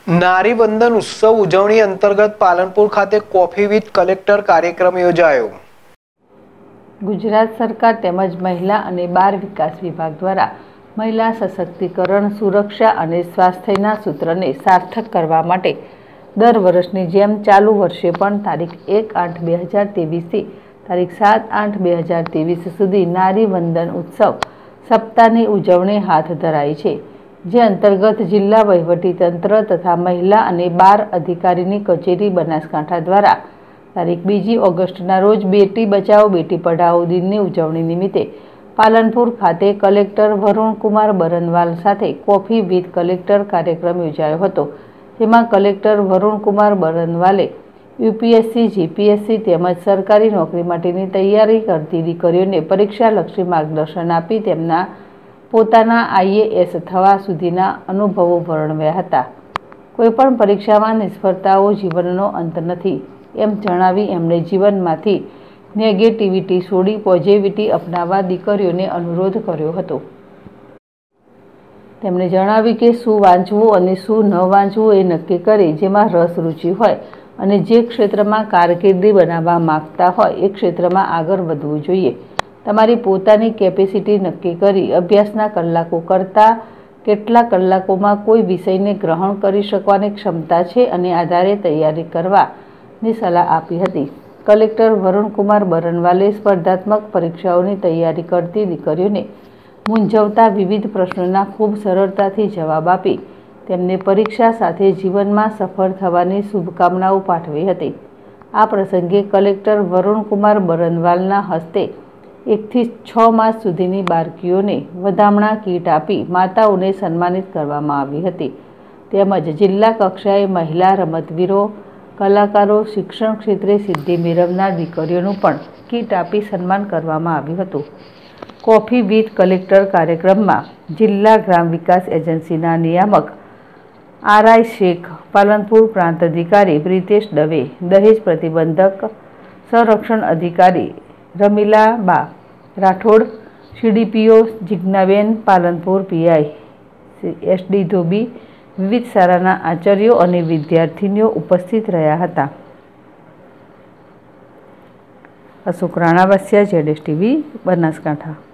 નારી વંદન ઉત્સવ ઉજવણી અંતર્ગત પાલનપુર ખાતે કોફી વિથ કલેક્ટર કાર્યક્રમ યોજાયો। ગુજરાત સરકાર તેમજ મહિલા અને બાળ વિકાસ વિભાગ દ્વારા મહિલા સશક્તિકરણ, સુરક્ષા અને સ્વાસ્થ્યના સૂત્રને સાર્થક કરવા માટે દર વર્ષની જેમ ચાલુ વર્ષે પણ તારીખ 1/8/2023 થી તારીખ 7/8/2023 સુધી નારી વંદન ઉત્સવ સપ્તાહની ઉજવણી હાથ ધરાઈ છે, જે અંતર્ગત જિલ્લા વહીવટીતંત્ર તથા મહિલા અને બાળ અધિકારીની કચેરી બનાસકાંઠા દ્વારા તારીખ 2 ઓગસ્ટના રોજ બેટી બચાવો બેટી પઢાઓ દિનની ઉજવણી નિમિત્તે પાલનપુર ખાતે કલેક્ટર વરુણકુમાર બરનવાલ સાથે કોફી વિથ કલેક્ટર કાર્યક્રમ યોજાયો હતો, જેમાં કલેક્ટર વરુણકુમાર બરનવાલે યુપીએસસી, જીપીએસસી તેમજ સરકારી નોકરી માટેની તૈયારી કરતી દીકરીઓને પરીક્ષાલક્ષી માર્ગદર્શન આપી તેમના પોતાના આઈએએસ થવા સુધીના અનુભવો વર્ણવ્યા હતા। કોઈપણ પરીક્ષામાં નિષ્ફળતાઓ જીવનનો અંત નથી એમ જણાવી એમણે જીવનમાંથી નેગેટિવિટી છોડી પોઝિટિવિટી અપનાવવા દીકરીઓને અનુરોધ કર્યો હતો। તેમણે જણાવ્યું કે શું વાંચવું અને શું ન વાંચવું એ નક્કી કરી જેમાં રસ રુચિ હોય અને જે ક્ષેત્રમાં કારકિર્દી બનાવવા માંગતા હોય એ ક્ષેત્રમાં આગળ વધવું જોઈએ। તમારી પોતાની કેપેસિટી નક્કી કરી અભ્યાસના કલાકો કરતાં કેટલા કલાકોમાં કોઈ વિષયને ગ્રહણ કરી શકવાની ક્ષમતા છે અને આધારે તૈયારી કરવાની સલાહ આપી હતી। કલેક્ટર વરુણકુમાર બરનવાલે સ્પર્ધાત્મક પરીક્ષાઓની તૈયારી કરતી દીકરીઓને મૂંઝવતા વિવિધ પ્રશ્નોના ખૂબ સરળતાથી જવાબ આપી તેમને પરીક્ષા સાથે જીવનમાં સફળ થવાની શુભકામનાઓ પાઠવી હતી। આ પ્રસંગે કલેક્ટર વરુણકુમાર બરનવાલના હસ્તે 1 થી 6 માસ સુધીની બાળકીઓને વધામણા કીટ આપી માતાઓને સન્માનિત કરવામાં આવી હતી, તેમજ જિલ્લા કક્ષાએ મહિલા રમતવીરો, કલાકારો, શિક્ષણ ક્ષેત્રે સિદ્ધિ મેળવનાર દીકરીઓનું પણ કીટ આપી સન્માન કરવામાં આવ્યું હતું। કોફી વિથ કલેક્ટર કાર્યક્રમમાં જિલ્લા ગ્રામ વિકાસ એજન્સીના નિયામક આરઆઈ શેખ, પાલનપુર પ્રાંત અધિકારી બ્રિતેશ દવે, દહેજ પ્રતિબંધક સંરક્ષણ અધિકારી Ramilaba Rathod, CDPO Jignaben, Palanpur PI SD Dhobi, વિવિધ શાળાના આચાર્યો અને વિદ્યાર્થીનીઓ ઉપસ્થિત રહ્યા હતા। અશોક રાણાવસિયા, ZSTV, બનાસકાંઠા।